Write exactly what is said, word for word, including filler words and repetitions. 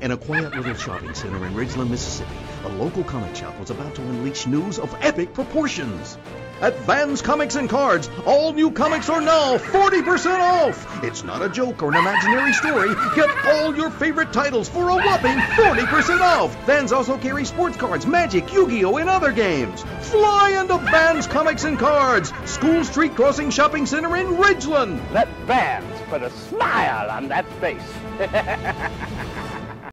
In a quiet little shopping center in Ridgeland, Mississippi, a local comic shop was about to unleash news of epic proportions. At Vans Comics and Cards, all new comics are now forty percent off. It's not a joke or an imaginary story. Get all your favorite titles for a whopping forty percent off. Vans also carries sports cards, Magic, Yu-Gi-Oh, and other games. Fly into Vans Comics and Cards, School Street Crossing Shopping Center in Ridgeland. Let Vans put a smile on that face.